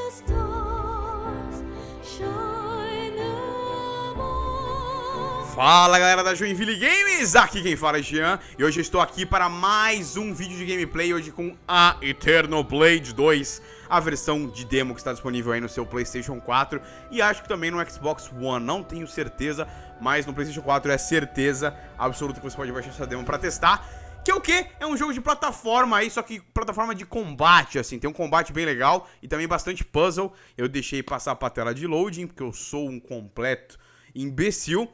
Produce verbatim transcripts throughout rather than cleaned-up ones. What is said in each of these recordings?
Fala galera da Joinville Games, aqui quem fala é Jean e hoje eu estou aqui para mais um vídeo de gameplay, hoje com a Eternal Blade dois, a versão de demo que está disponível aí no seu PlayStation quatro e acho que também no Xbox One, não tenho certeza, mas no PlayStation quatro é certeza absoluta que você pode baixar essa demo para testar. Que é o quê? É um jogo de plataforma aí, só que plataforma de combate, assim, tem um combate bem legal e também bastante puzzle. Eu deixei passar pra tela de loading, porque eu sou um completo imbecil.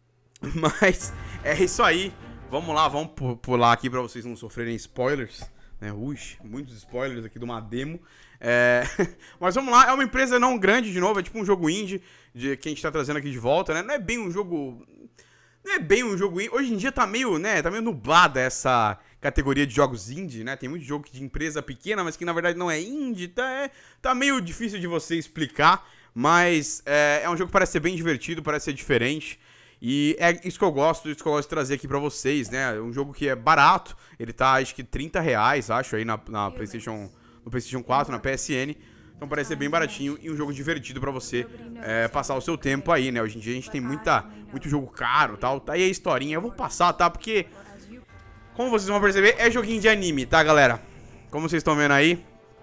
Mas é isso aí, vamos lá, vamos pular aqui pra vocês não sofrerem spoilers, né? Ui, muitos spoilers aqui de uma demo. é... Mas vamos lá, é uma empresa não grande de novo, é tipo um jogo indie de... que a gente tá trazendo aqui de volta, né? Não é bem um jogo... Não é bem um jogo indie, hoje em dia tá meio, né, tá meio nublada essa categoria de jogos indie, né? Tem muito jogo de empresa pequena, mas que na verdade não é indie, tá, é... tá meio difícil de você explicar. Mas é... é um jogo que parece ser bem divertido, parece ser diferente. E é isso que eu gosto, isso que eu gosto de trazer aqui pra vocês, né? Um jogo que é barato, ele tá acho que trinta reais, acho, aí na, na PlayStation, no PlayStation quatro, na P S N. Então parece ser bem baratinho e um jogo divertido pra você é, passar o seu tempo aí, né? Hoje em dia a gente tem muita, muito jogo caro e tal, tá aí a historinha. Eu vou passar, tá? Porque, como vocês vão perceber, é joguinho de anime, tá, galera? Como vocês estão vendo aí,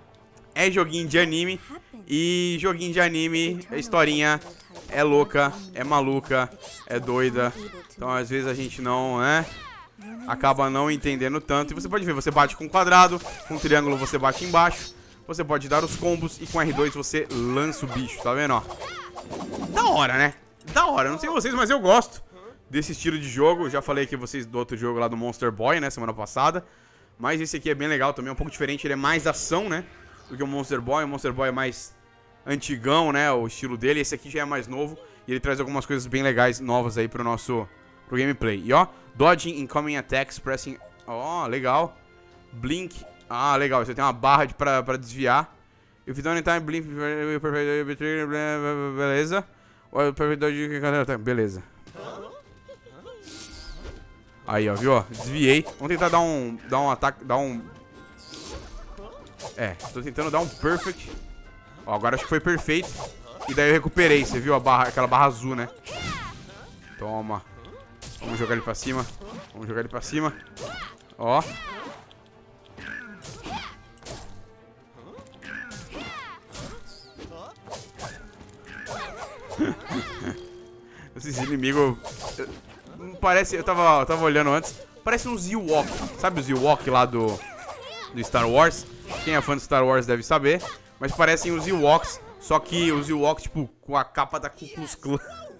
é joguinho de anime. E joguinho de anime, a historinha é louca, é maluca, é doida. Então às vezes a gente não, né, acaba não entendendo tanto. E você pode ver, você bate com quadrado, com triângulo você bate embaixo. Você pode dar os combos e com R dois você lança o bicho, tá vendo, ó? Da hora, né? Da hora, não sei vocês, mas eu gosto desse estilo de jogo. Já falei aqui vocês do outro jogo lá do Monster Boy, né, semana passada. Mas esse aqui é bem legal também, é um pouco diferente, ele é mais ação, né, do que o Monster Boy. O Monster Boy é mais antigão, né, o estilo dele. Esse aqui já é mais novo e ele traz algumas coisas bem legais, novas aí pro nosso pro gameplay. E ó, dodging incoming attacks, pressing... Ó, legal. Blink. Ah, legal, você tem uma barra de, pra, pra desviar. If you don't in time, blink... Beleza. Beleza. Aí, ó, viu, ó, desviei. Vamos tentar dar um, dar um ataque, dar um... É, tô tentando dar um perfect. Ó, agora acho que foi perfeito. E daí eu recuperei, você viu a barra, aquela barra azul, né? Toma. Vamos jogar ele pra cima. Vamos jogar ele pra cima. Ó. Esses inimigos... Parece... Eu tava, eu tava olhando antes. Parece uns Ewok. Sabe os Ewok lá do... do Star Wars? Quem é fã de Star Wars deve saber. Mas parecem os Ewoks, só que os Ewoks, tipo, com a capa da Ku Klux Klan.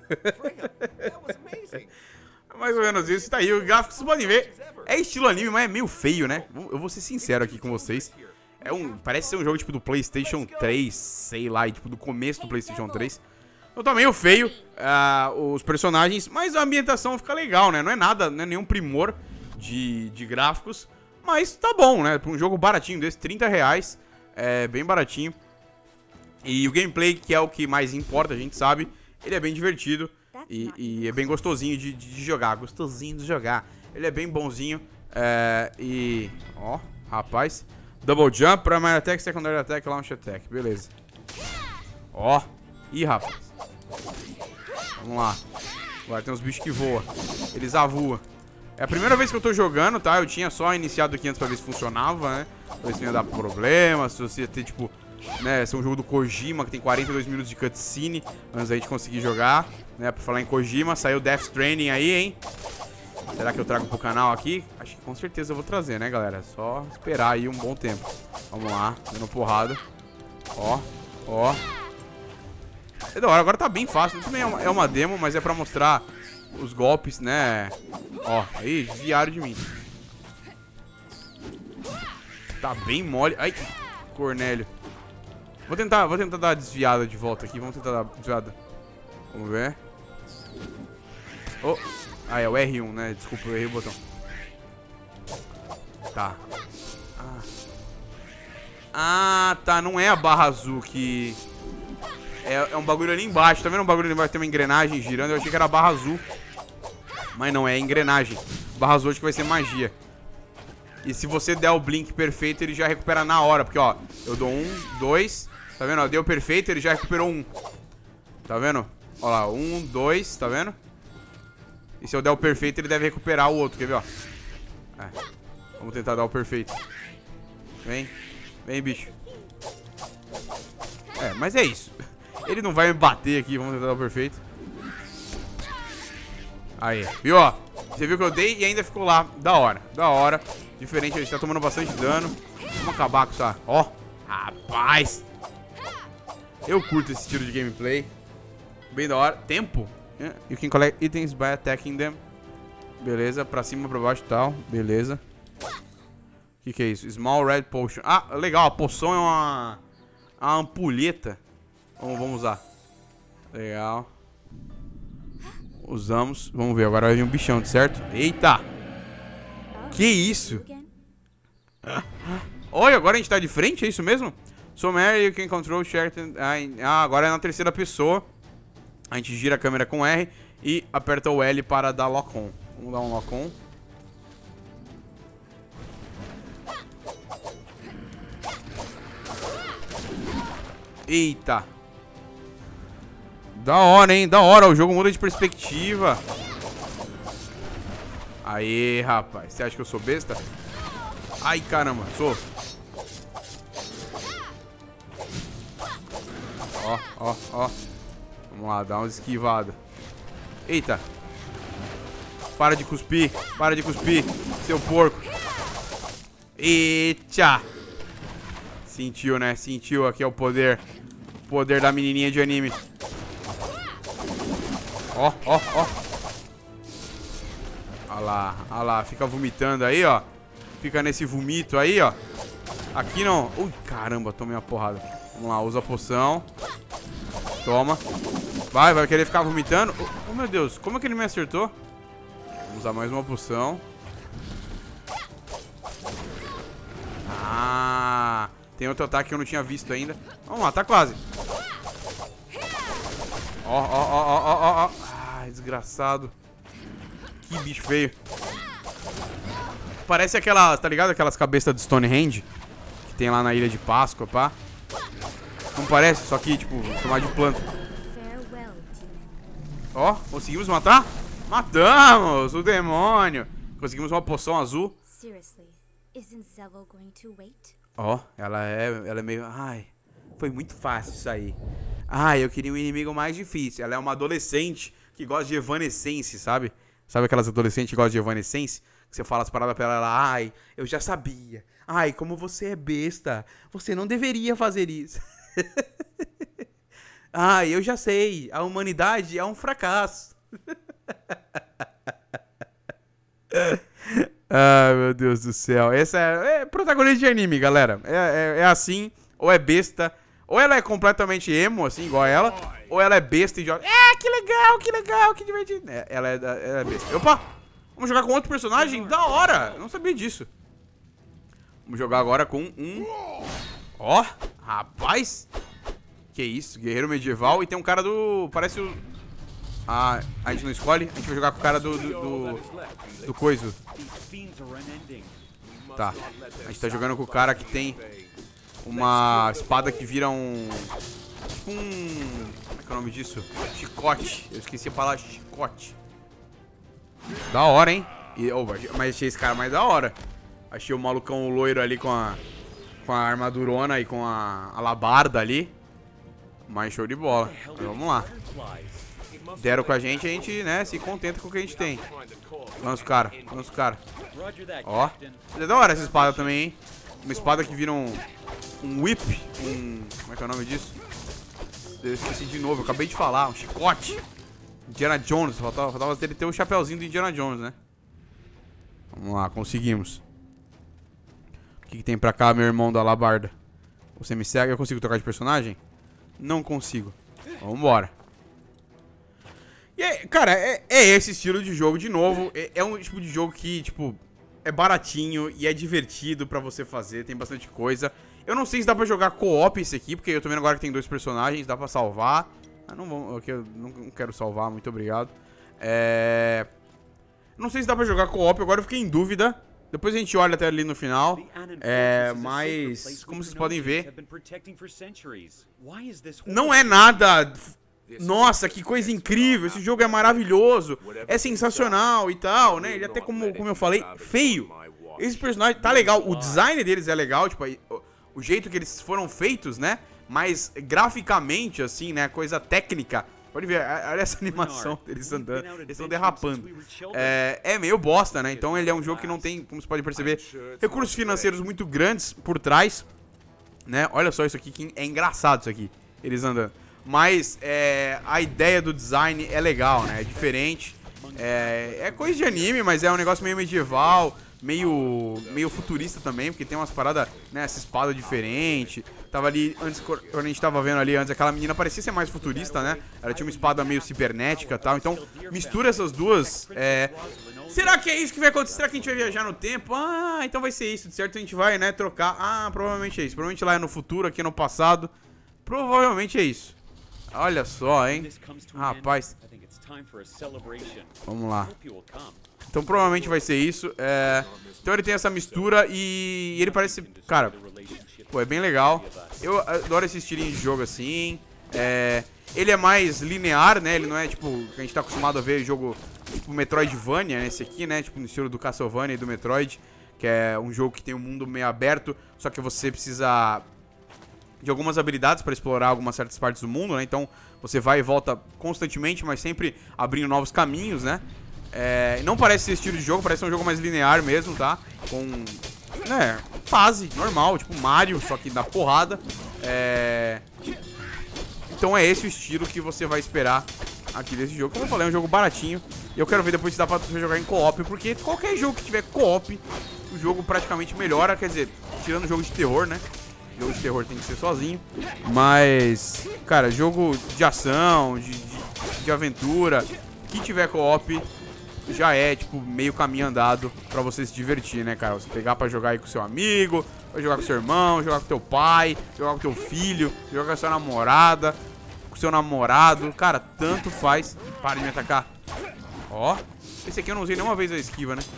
Mais ou menos isso, tá aí, o gráfico vocês podem ver. É estilo anime, mas é meio feio, né? Eu vou ser sincero aqui com vocês. É um, parece ser um jogo, tipo, do PlayStation três, sei lá, e, tipo, do começo do PlayStation três. Então tá meio feio, uh, os personagens, mas a ambientação fica legal, né? Não é nada, não é nenhum primor de, de gráficos, mas tá bom, né? Pra um jogo baratinho desse, trinta reais. É bem baratinho. E o gameplay, que é o que mais importa, a gente sabe, ele é bem divertido e, e é bem gostosinho de, de jogar. Gostosinho de jogar. Ele é bem bonzinho. É, e... Ó, rapaz. Double jump, primary attack, secondary attack, launch attack. Beleza. Ó. Ih, rapaz. Vamos lá. Agora tem uns bichos que voam. Eles avoam. É a primeira vez que eu tô jogando, tá? Eu tinha só iniciado aqui antes pra ver se funcionava, né? Pra ver se não ia dar problema, se você ia ter, tipo, né? Esse é um jogo do Kojima, que tem quarenta e dois minutos de cutscene antes da gente conseguir jogar, né? Pra falar em Kojima, saiu Death Stranding aí, hein? Será que eu trago pro canal aqui? Acho que com certeza eu vou trazer, né, galera? É só esperar aí um bom tempo. Vamos lá, dando porrada. Ó, ó. É da hora, agora tá bem fácil. Também é uma, é uma demo, mas é pra mostrar os golpes, né? Ó, aí, desviaram de mim. Tá bem mole. Ai, Cornélio. Vou tentar, vou tentar dar a desviada de volta aqui. Vamos tentar dar a desviada. Vamos ver. Oh. Ah, é o R um, né? Desculpa, eu errei o botão. Tá. Ah. Ah, tá. Não é a barra azul que... É, é um bagulho ali embaixo. Tá vendo um bagulho ali embaixo? Tem uma engrenagem girando. Eu achei que era a barra azul. Mas não, é a engrenagem. Barra azul acho que vai ser magia. E se você der o blink perfeito, ele já recupera na hora. Porque, ó, eu dou um, dois, Tá vendo? Ó, deu perfeito, ele já recuperou um. Tá vendo? Ó lá, um, dois, tá vendo? E se eu der o perfeito, ele deve recuperar o outro, quer ver, ó? É. Vamos tentar dar o perfeito. Vem. Vem, bicho. É, mas é isso. Ele não vai me bater aqui, vamos tentar dar o perfeito. Aí, viu, ó? Você viu que eu dei e ainda ficou lá. Da hora, da hora. Diferente, a gente tá tomando bastante dano. Vamos acabar com isso, ó. Rapaz. Eu curto esse estilo de gameplay. Bem da hora. Tempo. Yeah. You can collect items by attacking them. Beleza, pra cima, pra baixo e tal. Beleza. O que que é isso? Small Red Potion. Ah, legal, a poção é uma... uma ampulheta. Vamos, vamos usar. Legal. Usamos. Vamos ver, agora vai vir um bichão, certo? Eita! Que isso? Olha, agora a gente tá de frente, é isso mesmo? So Mary, you can control share. Ah, agora é na terceira pessoa. A gente gira a câmera com R e aperta o L para dar lock on. Vamos dar um lock on. Eita. Da hora, hein? Da hora. O jogo muda de perspectiva. Aê, rapaz. Você acha que eu sou besta? Ai, caramba. Sou. Ó, ó, ó. Vamos lá, dá uma esquivada. Eita. Para de cuspir. Para de cuspir, seu porco. Eita. Sentiu, né? Sentiu. Aqui é o poder. O poder da menininha de anime. Ó, ó, ó. Olha lá, olha lá. Fica vomitando aí, ó. Fica nesse vomito aí, ó. Aqui não. Ui, caramba, tomei uma porrada. Vamos lá, usa a poção. Toma. Vai, vai querer ficar vomitando. Oh, oh, meu Deus, como é que ele me acertou? Vamos usar mais uma poção. Ah, tem outro ataque que eu não tinha visto ainda. Vamos lá, tá quase. Ó, ó, ó, ó, ó, ó. Ah, desgraçado. Que bicho feio. Parece aquelas, tá ligado? Aquelas cabeças de Stonehenge que tem lá na Ilha de Páscoa, pá. Não parece? Só que, tipo, chamado de planta. Ó, conseguimos matar? Matamos o demônio. Conseguimos uma poção azul. Ó, ela é, ela é meio... Ai, foi muito fácil isso aí. Ai, eu queria um inimigo mais difícil. Ela é uma adolescente que gosta de Evanescence, sabe? Sabe aquelas adolescentes que gostam de Evanescence? Que você fala as paradas pra ela, ai, eu já sabia. Ai, como você é besta. Você não deveria fazer isso. Ai, eu já sei. A humanidade é um fracasso. Ai, meu Deus do céu. Essa é, é protagonista de anime, galera. É, é, é assim, ou é besta, ou ela é completamente emo, assim, igual a ela, ou ela é besta e joga. É, que legal, que legal, que divertido. É, ela, é, ela é besta. Opa! Vamos jogar com outro personagem? Da hora! Eu não sabia disso. Vamos jogar agora com um... Ó, oh, rapaz! Que isso, guerreiro medieval. E tem um cara do... Parece o... Ah, a gente não escolhe? A gente vai jogar com o cara do... Do, do, do coiso. Tá. A gente tá jogando com o cara que tem uma espada que vira um... Tipo um... Como é que é o nome disso? Chicote. Eu esqueci a palavra chicote. Da hora, hein? E, oh, mas achei esse cara mais da hora. Achei o malucão loiro ali com a... Com a armadurona e com a alabarda ali. Mais show de bola. Então, vamos lá. Deram com a gente, a gente, né, se contenta com o que a gente tem. Lança o cara, lança o cara. Ó. É da hora essa espada também, hein? Uma espada que vira um... Um whip. Um... Como é que é o nome disso? Eu esqueci de novo, eu acabei de falar. Um chicote. Indiana Jones. Faltava, faltava ele ter o chapeuzinho do Indiana Jones, né? Vamos lá, conseguimos. O que, que tem pra cá, meu irmão da alabarda? Você me segue? Eu consigo trocar de personagem? Não consigo. Vambora. E é, cara, é, é esse estilo de jogo de novo. É, é um tipo de jogo que, tipo, é baratinho e é divertido pra você fazer. Tem bastante coisa. Eu não sei se dá pra jogar co-op esse aqui, porque eu tô vendo agora que tem dois personagens. Dá pra salvar. Ah, não vamos. Eu não quero salvar, muito obrigado. É... Não sei se dá pra jogar co-op, agora eu fiquei em dúvida. Depois a gente olha até ali no final. É, mas, como vocês podem ver, não é nada... Nossa, que coisa incrível, esse jogo é maravilhoso, é sensacional e tal, né? Ele até, como, como eu falei, feio. Esse personagem tá legal, o design deles é legal, tipo, o, o jeito que eles foram feitos, né? Mas graficamente, assim, né? Coisa técnica. Pode ver, olha essa animação deles andando, eles estão derrapando. É, é meio bosta, né? Então ele é um jogo que não tem, como você pode perceber, recursos financeiros muito grandes por trás, né? Olha só isso aqui, que é engraçado isso aqui, eles andando. Mas é, a ideia do design é legal, né? É diferente. É, é coisa de anime, mas é um negócio meio medieval, meio, meio futurista também, porque tem umas paradas, né? Essa espada diferente. Tava ali, antes, quando a gente tava vendo ali antes, aquela menina parecia ser mais futurista, né? Ela tinha uma espada meio cibernética e tal. Então, mistura essas duas. É... Será que é isso que vai acontecer? Será que a gente vai viajar no tempo? Ah, então vai ser isso, de certo? A gente vai, né, trocar. Ah, provavelmente é isso. Provavelmente lá é no futuro, aqui no passado. Provavelmente é isso. Olha só, hein? Rapaz. Vamos lá. Então provavelmente vai ser isso. É... Então ele tem essa mistura e ele parece... Cara, pô, é bem legal. Eu adoro esse estilinho de jogo assim. É... Ele é mais linear, né? Ele não é tipo... A gente tá acostumado a ver jogo tipo Metroidvania, né? Esse aqui, né? Tipo no estilo do Castlevania e do Metroid. Que é um jogo que tem um mundo meio aberto. Só que você precisa... de algumas habilidades para explorar algumas certas partes do mundo, né? Então você vai e volta constantemente, mas sempre abrindo novos caminhos, né? É, não parece ser estilo de jogo, parece ser um jogo mais linear mesmo, tá? Com, né, fase normal, tipo Mario, só que dá porrada. É... Então é esse o estilo que você vai esperar aqui desse jogo. Como eu falei, é um jogo baratinho. E eu quero ver depois se dá pra você jogar em co-op, porque qualquer jogo que tiver co-op, o jogo praticamente melhora. Quer dizer, tirando jogo de terror, né? Jogo de terror tem que ser sozinho. Mas, cara, jogo de ação, de, de, de aventura, que tiver co-op, já é, tipo, meio caminho andado pra você se divertir, né, cara? Você pegar pra jogar aí com seu amigo, vai jogar com seu irmão, jogar com teu pai, jogar com teu filho, jogar com a sua namorada, com seu namorado. Cara, tanto faz. Para de me atacar. Ó, esse aqui eu não usei nenhuma vez a esquiva, né?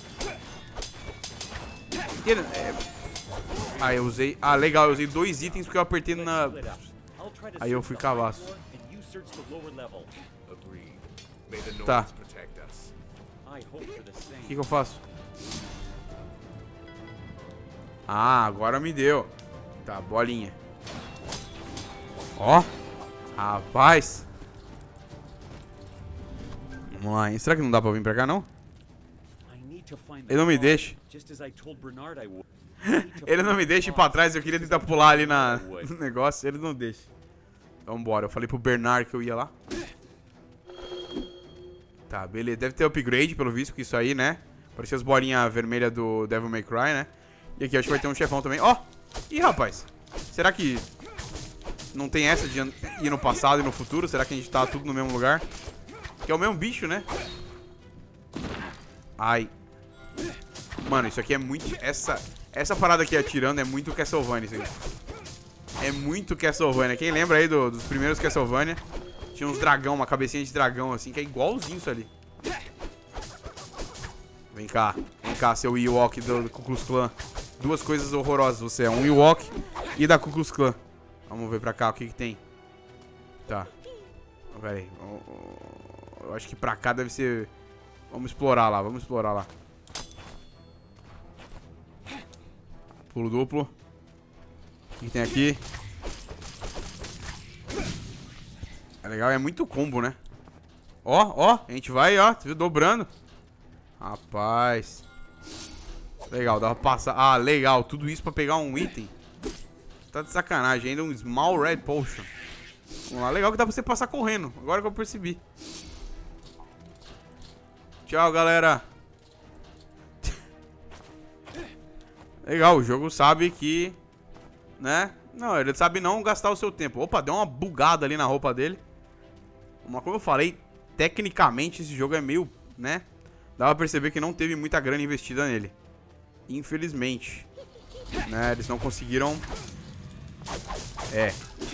Ele, é... Ah, eu usei... Ah, legal, eu usei dois itens porque eu apertei na... Aí eu fui cavaço. Tá. O que que eu faço? Ah, agora me deu. Tá, bolinha. Ó. Rapaz. Vamos lá, hein? Será que não dá pra vir pra cá, não? Ele não me deixa. Ele não me deixa ir pra trás. Eu queria tentar pular ali na, no negócio. Ele não deixa. Então bora. Eu falei pro Bernard que eu ia lá. Tá, beleza. Deve ter upgrade, pelo visto, porque isso aí, né? Parecia as bolinhas vermelhas do Devil May Cry, né? E aqui acho que vai ter um chefão também. Ó! Oh! Ih, rapaz. Será que não tem essa de ir no passado e no futuro? Será que a gente tá tudo no mesmo lugar? Que é o mesmo bicho, né? Ai. Mano, isso aqui é muito... Essa, essa parada aqui atirando é muito Castlevania, isso aí. É muito Castlevania. Quem lembra aí do, dos primeiros Castlevania? Tinha uns dragão, uma cabecinha de dragão, assim, que é igualzinho isso ali. Vem cá. Vem cá, seu Ewok do, do Ku Klux Klan. Duas coisas horrorosas. Você é um Ewok e da Ku Klux Klan. Vamos ver pra cá o que que tem. Tá. Pera aí. Eu acho que pra cá deve ser... Vamos explorar lá, vamos explorar lá. Pulo duplo. O que que tem aqui? É legal, é muito combo, né? Ó, ó, a gente vai, ó, dobrando. Rapaz. Legal, dá pra passar. Ah, legal, tudo isso pra pegar um item. Tá de sacanagem, ainda um Small Red Potion. Vamos lá, legal que dá pra você passar correndo. Agora que eu percebi. Tchau, galera. Legal, o jogo sabe que... Né? Não, ele sabe não gastar o seu tempo. Opa, deu uma bugada ali na roupa dele. Mas como eu falei, tecnicamente esse jogo é meio, né? Dá pra perceber que não teve muita grana investida nele. Infelizmente. Né? Eles não conseguiram... É.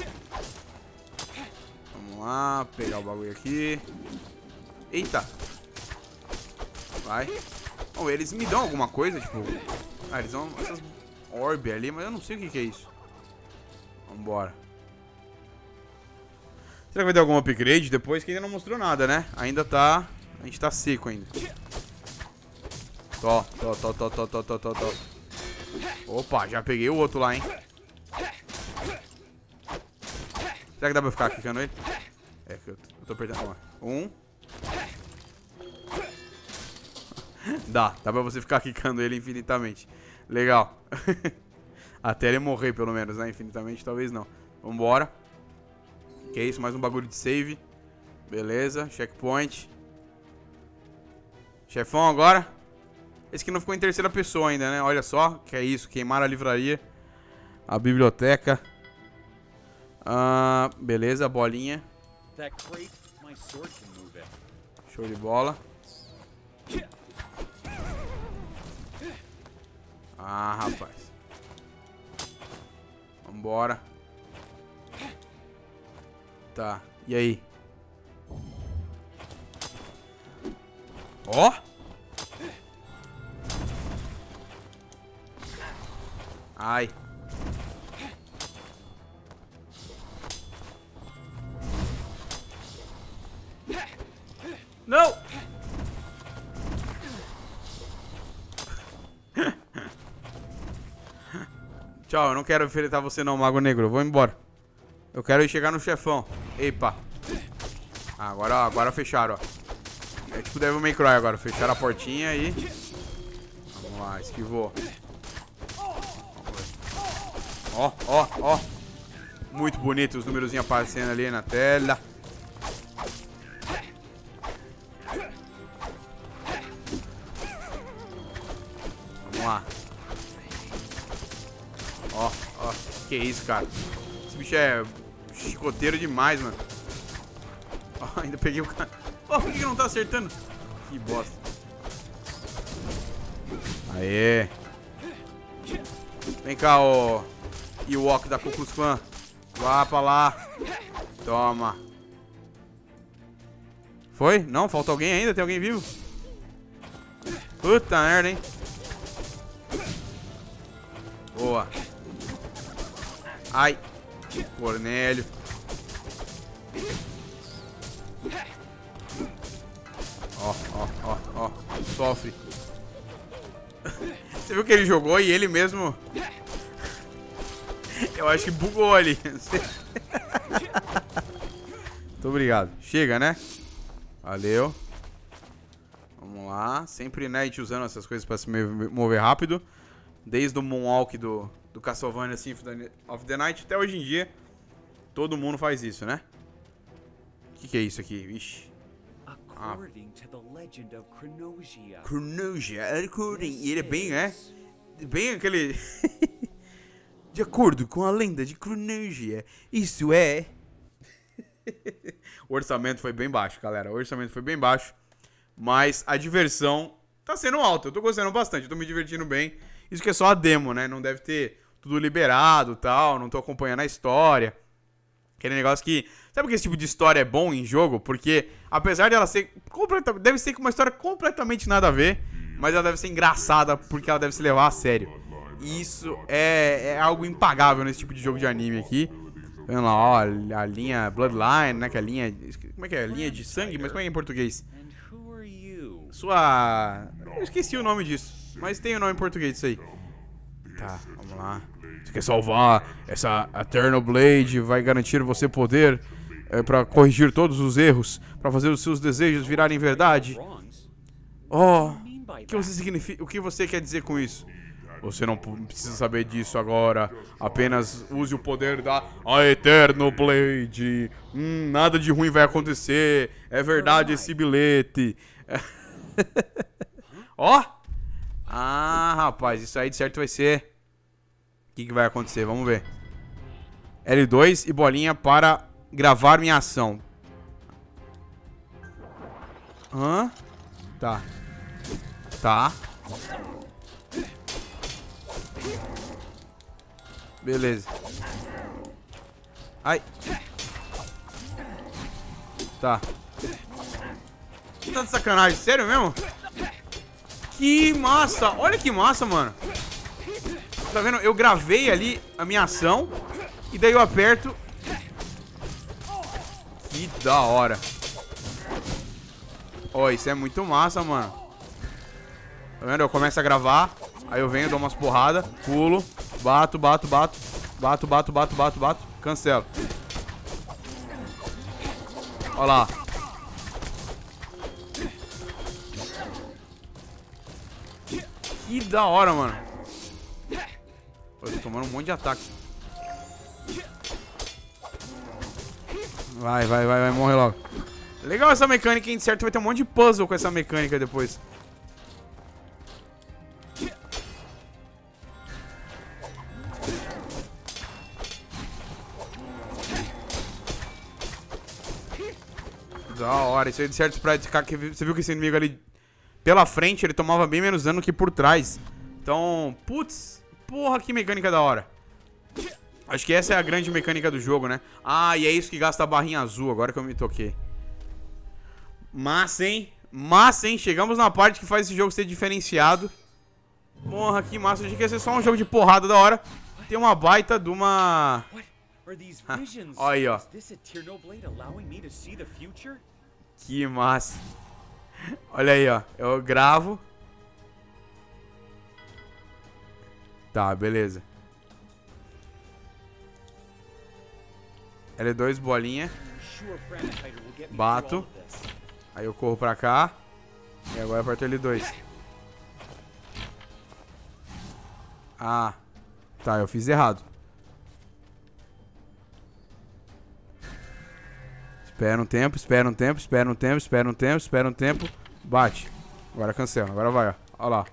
Vamos lá, pegar o bagulho aqui. Eita. Vai. Oh, eles me dão alguma coisa, tipo... Ah, eles dão essas orb ali, mas eu não sei o que, que é isso. Vambora. Será que vai ter algum upgrade depois? Que ainda não mostrou nada, né? Ainda tá... A gente tá seco ainda. Tó, tó, tó, tó, tó, tó, tó, tó, tó. Opa, já peguei o outro lá, hein? Será que dá pra ficar clicando ele? É, que eu tô apertando. Um. Dá, dá pra você ficar quicando ele infinitamente. Legal. Até ele morrer, pelo menos, né? Infinitamente, talvez não. Vambora. Que é isso, mais um bagulho de save. Beleza, checkpoint. Chefão agora. Esse aqui não ficou em terceira pessoa ainda, né? Olha só, que é isso, queimar a livraria. A biblioteca. Ah, beleza, bolinha. Show de bola. Ah, rapaz. Vambora. Tá, e aí? Ó! Ai. Não! Tchau, eu não quero enfrentar você não, Mago Negro. Eu vou embora. Eu quero ir chegar no chefão. Epa. Ah, agora, agora fecharam, ó. É tipo Devil May Cry agora. Fecharam a portinha e... Vamos lá, esquivou. Ó, ó, ó. Muito bonito os númerozinhos aparecendo ali na tela. Vamos lá. Ó, ó. Que isso, cara. Esse bicho é chicoteiro demais, mano. Ó, ainda peguei o cara. Ó, por que que não tá acertando? Que bosta. Aê. Vem cá, ó. Ewok da Ku Klux Klan. Vá pra lá. Toma. Foi? Não? Falta alguém ainda? Tem alguém vivo? Puta merda, hein? Boa. Ai. Cornélio. Ó, ó, ó, ó. Sofre. Você viu que ele jogou e ele mesmo... Eu acho que bugou ali. Muito obrigado. Chega, né? Valeu. Vamos lá. Sempre, né, a gente usando essas coisas pra se mover rápido. Desde o Moonwalk do, do Castlevania Symphony of the Night até hoje em dia. Todo mundo faz isso, né? O que, que é isso aqui? Vixe. Ah. Chronosia. E ele é bem, é? Bem aquele... De acordo com a lenda de Chronosia, isso é... O orçamento foi bem baixo, galera. O orçamento foi bem baixo. Mas a diversão tá sendo alta. Eu tô gostando bastante, eu tô me divertindo bem. Isso que é só a demo, né? Não deve ter tudo liberado e tal. Não tô acompanhando a história. Aquele negócio que... Sabe que esse tipo de história é bom em jogo? Porque, apesar dela ser... Completa... Deve ser com uma história completamente nada a ver. Mas ela deve ser engraçada porque ela deve se levar a sério. E isso é, é algo impagável nesse tipo de jogo de anime aqui. Vendo lá, ó, a linha Bloodline, né? Que é a linha... Como é que é? Linha de sangue? Mas como é que é em português? Sua... Eu esqueci o nome disso. Mas tem o nome em português disso aí. Tá, vamos lá. Você quer salvar essa Eternal Blade? Vai garantir você poder é, pra corrigir todos os erros. Pra fazer os seus desejos virarem verdade. Oh, o que você significa? O que você quer dizer com isso? Você não precisa saber disso agora. Apenas use o poder da a Eternal Blade. Hum, nada de ruim vai acontecer. É verdade esse bilhete. Ó. Oh. Ah, rapaz. Isso aí de certo vai ser... O que, que vai acontecer? Vamos ver. L dois e bolinha para gravar minha ação. Hã? Tá. Tá. Beleza. Ai. Tá. Tá de sacanagem? Sério mesmo? Que Que massa! Olha que massa, mano. Tá vendo? Eu gravei ali a minha ação. E daí eu aperto. Que da hora. Ó, oh, isso é muito massa, mano. Tá vendo? Eu começo a gravar. Aí eu venho, dou umas porradas. Pulo. Bato, bato, bato. Bato, bato, bato, bato, bato. Cancelo. Ó lá. Que da hora, mano. Eu tô tomando um monte de ataque. Vai, vai, vai, vai, morre logo. Legal essa mecânica, hein? De certo vai ter um monte de puzzle com essa mecânica depois. Da hora, isso aí de certo pra ficar. Você viu que esse inimigo ali pela frente ele tomava bem menos dano que por trás. Então, putz, porra, que mecânica da hora. Acho que essa é a grande mecânica do jogo, né? Ah, e é isso que gasta a barrinha azul, agora que eu me toquei. Massa, hein? Massa, hein? Chegamos na parte que faz esse jogo ser diferenciado. Porra, que massa. Eu achei que ia ser só um jogo de porrada da hora. Tem uma baita de uma... Olha aí, ó. Que massa. Olha aí, ó. Eu gravo. Tá, beleza. L dois, bolinha. Bato. Aí eu corro pra cá. E agora eu aperto L dois. Ah. Tá, eu fiz errado. Espera um tempo, espera um tempo, espera um tempo, espera um tempo, espera um tempo. Bate. Agora cancela, agora vai, ó. Olha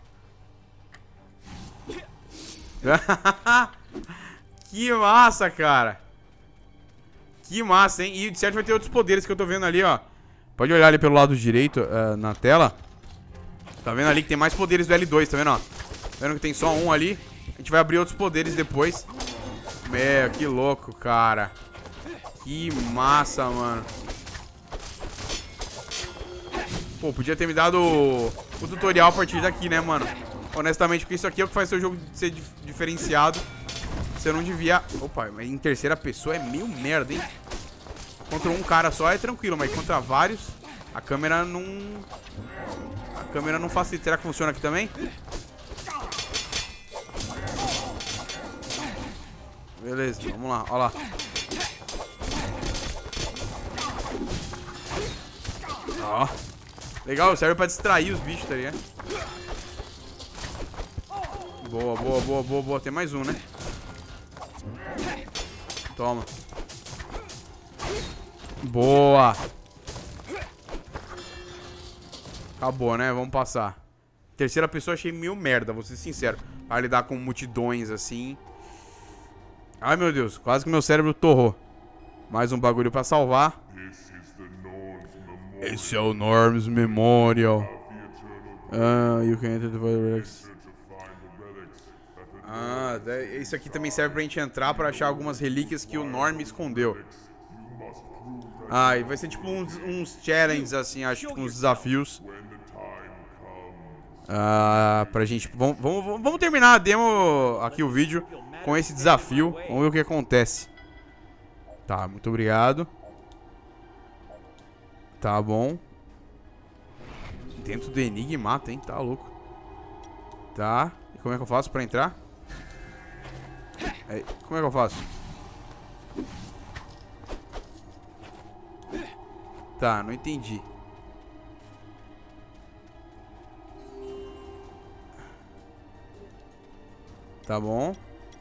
lá. Que massa, cara. Que massa, hein? E de certo vai ter outros poderes que eu tô vendo ali, ó. Pode olhar ali pelo lado direito uh, na tela. Tá vendo ali que tem mais poderes do L dois, tá vendo, ó? Tá vendo que tem só um ali? A gente vai abrir outros poderes depois. Meu, que louco, cara. Que massa, mano. Pô, podia ter me dado o, o tutorial a partir daqui, né, mano? Honestamente, porque isso aqui é o que faz seu jogo ser dif diferenciado. Você não devia... Opa, mas em terceira pessoa é meio merda, hein? Contra um cara só é tranquilo, mas contra vários, a câmera não... A câmera não facilita. Será que funciona aqui também? Beleza, vamos lá, ó lá. Ó. Legal, serve pra distrair os bichos, tá ligado? Boa, boa, boa, boa, boa. Tem mais um, né? Toma. Boa. Acabou, né? Vamos passar. Terceira pessoa achei meio merda, vou ser sincero. Pra lidar com multidões assim. Ai, meu Deus. Quase que meu cérebro torrou. Mais um bagulho pra salvar. Esse é o Norm's Memorial. Ah, you can enter the relics. Ah, isso aqui também serve pra gente entrar pra achar algumas relíquias que o Norm escondeu. Ah, e vai ser tipo uns, uns challenges assim, acho, tipo uns desafios. Ah, pra gente... Vamos, vamos, vamos terminar a demo aqui, o vídeo, com esse desafio. Vamos ver o que acontece. Tá, muito obrigado. Tá bom. Dentro do enigmata, hein? Tá louco. Tá. E como é que eu faço pra entrar? Aí, como é que eu faço? Tá, não entendi. Tá bom.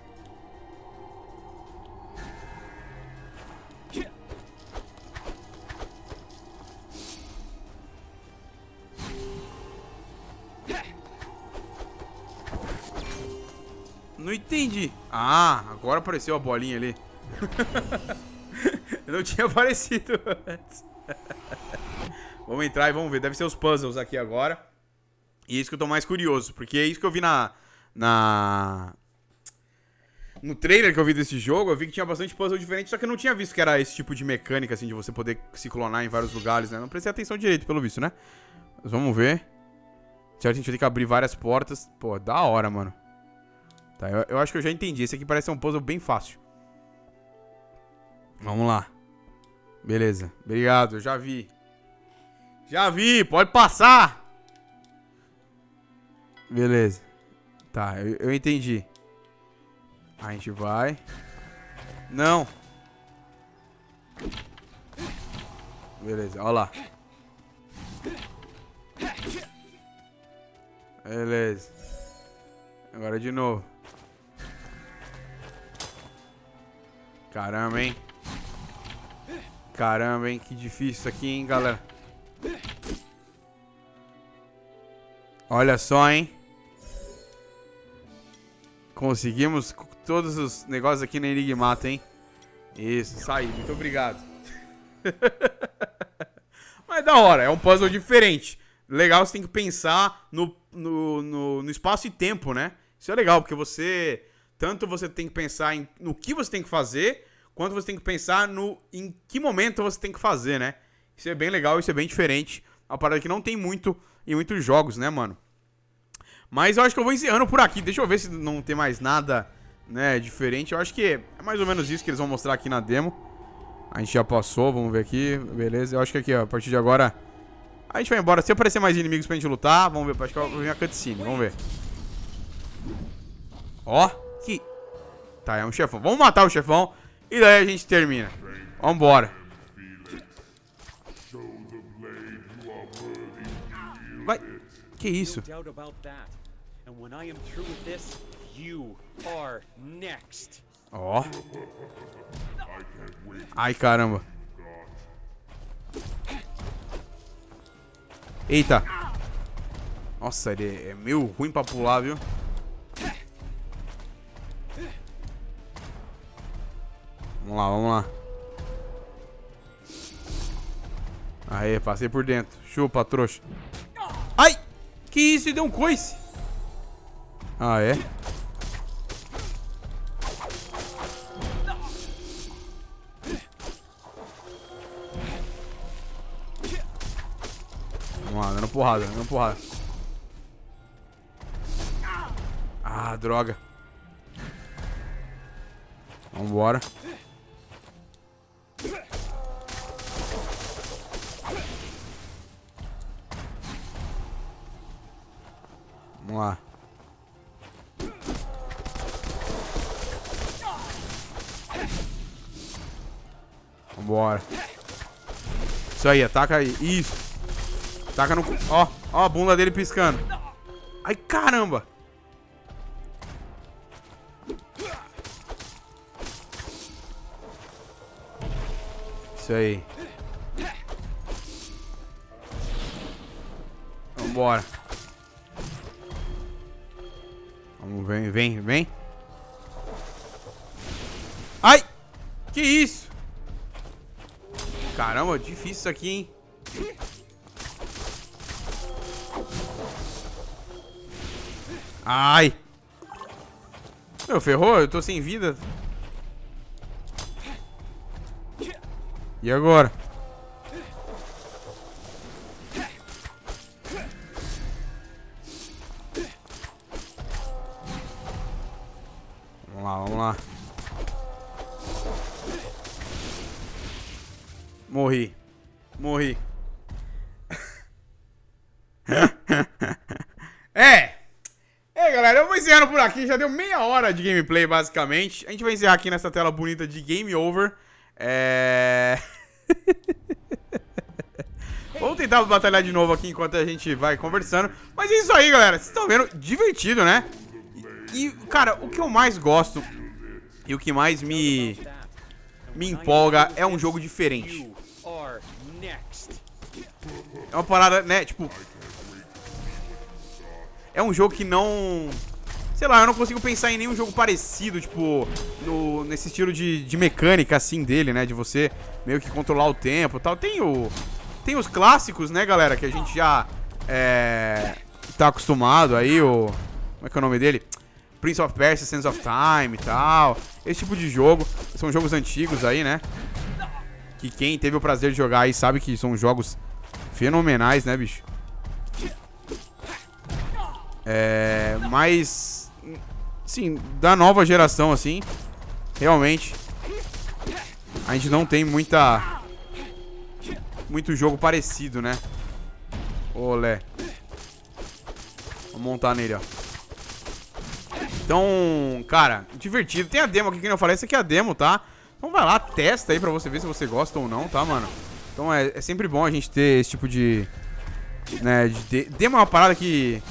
Não entendi. Ah, agora apareceu a bolinha ali. Não tinha aparecido antes. Vamos entrar e vamos ver. Deve ser os puzzles aqui agora. E é isso que eu tô mais curioso. Porque é isso que eu vi na... na... No trailer que eu vi desse jogo, eu vi que tinha bastante puzzle diferente. Só que eu não tinha visto que era esse tipo de mecânica, assim, de você poder se clonar em vários lugares, né? Não prestei atenção direito, pelo visto, né? Mas vamos ver. Certo, a gente vai ter que abrir várias portas. Pô, da hora, mano. Tá, eu, eu acho que eu já entendi. Esse aqui parece ser um puzzle bem fácil. Vamos lá. Beleza. Obrigado, eu já vi. Já vi, pode passar. Beleza. Tá, eu, eu entendi. A gente vai. Não. Beleza, olha lá. Beleza. Agora de novo. Caramba, hein? Caramba, hein? Que difícil isso aqui, hein, galera? Olha só, hein? Conseguimos todos os negócios aqui na Enigmata, hein? Isso, saí. Muito obrigado. Mas da hora, é um puzzle diferente. Legal, você tem que pensar no, no, no, no espaço e tempo, né? Isso é legal, porque você... Tanto você tem que pensar em, no que você tem que fazer, quanto você tem que pensar no em que momento você tem que fazer, né? Isso é bem legal, isso é bem diferente. Uma parada que não tem muito em muitos jogos, né, mano? Mas eu acho que eu vou encerrando por aqui. Deixa eu ver se não tem mais nada, né, diferente. Eu acho que é mais ou menos isso que eles vão mostrar aqui na demo. A gente já passou, vamos ver aqui. Beleza, eu acho que aqui, ó, a partir de agora a gente vai embora. Se aparecer mais inimigos pra gente lutar, vamos ver. Acho que vai vir a cutscene, vamos ver. Ó, que... Tá, é um chefão. Vamos matar o chefão e daí a gente termina. Vambora. Vai. Que isso? Ó. Ai, caramba. Eita. Nossa, ele é meio ruim pra pular, viu? Vamos lá, vamos lá. Aê, passei por dentro. Chupa, trouxa. Ai! Que isso? Ele deu um coice. Ah, é? Vamos lá, dando porrada, dando porrada. Ah, droga. Vambora. Vamos lá. Vambora. Isso aí, ataca aí. Isso. Ataca no... Ó, ó a bunda dele piscando. Ai, caramba. Isso aí. Vambora. Vamos, vem, vem, vem. Ai! Que isso? Caramba, difícil isso aqui, hein? Ai! Meu, ferrou? Eu tô sem vida. E agora? Vamos lá, vamos lá. Morri. Morri. É. É, galera, eu vou encerrando por aqui. Já deu meia hora de gameplay, basicamente. A gente vai encerrar aqui nessa tela bonita de Game Over. É... Vamos tentar batalhar de novo aqui enquanto a gente vai conversando. Mas é isso aí, galera. Vocês estão vendo? Divertido, né? E, e, cara, o que eu mais gosto e o que mais me, me empolga é um jogo diferente. É uma parada, né? Tipo... É um jogo que não... Sei lá, eu não consigo pensar em nenhum jogo parecido, tipo, no, nesse estilo de, de mecânica, assim, dele, né? De você meio que controlar o tempo e tal. Tem o... Tem os clássicos, né, galera? Que a gente já é, tá acostumado aí, o... Como é que é o nome dele? Prince of Persia, Sands of Time e tal. Esse tipo de jogo. São jogos antigos aí, né? Que quem teve o prazer de jogar aí sabe que são jogos fenomenais, né, bicho? É, mas, sim, da nova geração, assim, realmente, a gente não tem muita, muito jogo parecido, né? Olé. Vamos montar nele, ó. Então, cara, divertido. Tem a demo aqui, que eu falei, essa aqui é a demo, tá? Então vai lá, testa aí pra você ver se você gosta ou não, tá, mano? Então é, é sempre bom a gente ter esse tipo de... Né, de, de demo é uma parada que...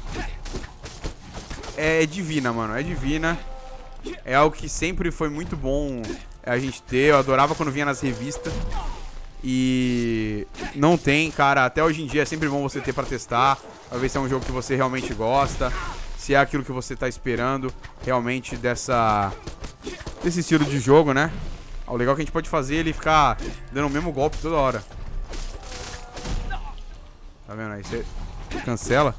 É, é divina, mano, é divina. É algo que sempre foi muito bom a gente ter. Eu adorava quando vinha nas revistas. E... Não tem, cara, até hoje em dia é sempre bom você ter pra testar. Pra ver se é um jogo que você realmente gosta. Se é aquilo que você tá esperando realmente dessa... Desse estilo de jogo, né? O legal é que a gente pode fazer ele ficar dando o mesmo golpe toda hora. Tá vendo aí? Você cancela.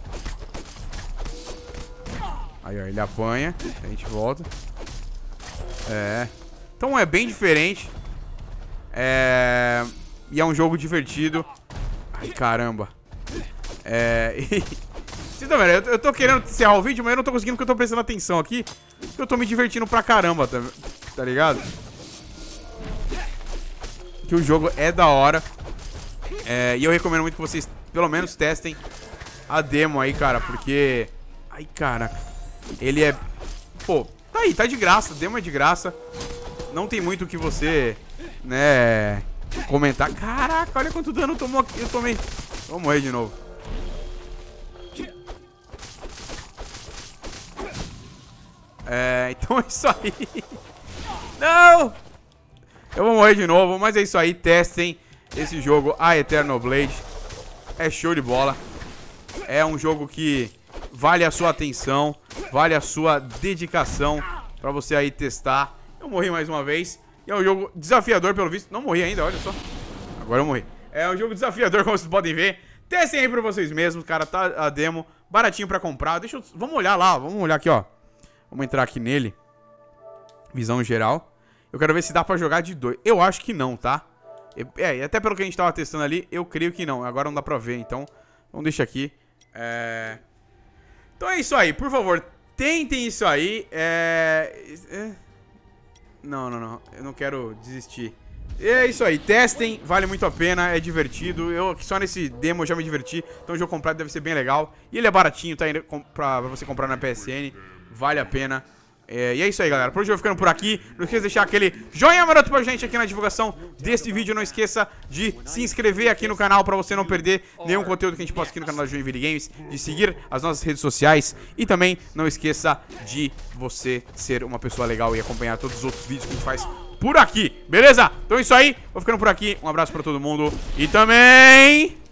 Aí, ó, ele apanha. A gente volta. É. Então é bem diferente. É... E é um jogo divertido. Ai, caramba. É... Vocês estão vendo? Eu tô querendo encerrar o vídeo, mas eu não tô conseguindo porque eu tô prestando atenção aqui. Porque eu tô me divertindo pra caramba, tá, tá ligado? Que o jogo é da hora. É... E eu recomendo muito que vocês, pelo menos, testem a demo aí, cara. Porque... Ai, caraca. Ele é... Pô, tá aí, tá de graça. A demo é de graça. Não tem muito o que você, né, comentar. Caraca, olha quanto dano tomou aqui. Eu tomei. Vou morrer de novo. É, então é isso aí. Não! Eu vou morrer de novo, mas é isso aí. Testem esse jogo, a Eternal Blade. É show de bola. É um jogo que vale a sua atenção, vale a sua dedicação pra você aí testar. Eu morri mais uma vez. E é um jogo desafiador, pelo visto. Não morri ainda, olha só. Agora eu morri. É um jogo desafiador, como vocês podem ver. Testem aí pra vocês mesmos, cara. Tá a demo, baratinho pra comprar. Deixa eu... Vamos olhar lá, vamos olhar aqui, ó. Vamos entrar aqui nele. Visão geral. Eu quero ver se dá pra jogar de dois. Eu acho que não, tá? É, até pelo que a gente tava testando ali, eu creio que não. Agora não dá pra ver, então vamos deixar aqui. É... Então é isso aí, por favor, tentem isso aí. É... é... Não, não, não. Eu não quero desistir. É isso aí, testem, vale muito a pena, é divertido. Eu só nesse demo eu já me diverti. Então o jogo completo deve ser bem legal. E ele é baratinho, tá? Pra você comprar na P S N. Vale a pena. É, e é isso aí, galera. Por hoje eu vou ficando por aqui. Não esqueça de deixar aquele joinha maroto pra gente aqui na divulgação desse vídeo. Não esqueça de se inscrever aqui no canal pra você não perder nenhum conteúdo que a gente posta aqui no canal da Joinville Games. De seguir as nossas redes sociais. E também não esqueça de você ser uma pessoa legal e acompanhar todos os outros vídeos que a gente faz por aqui. Beleza? Então é isso aí. Vou ficando por aqui. Um abraço pra todo mundo. E também...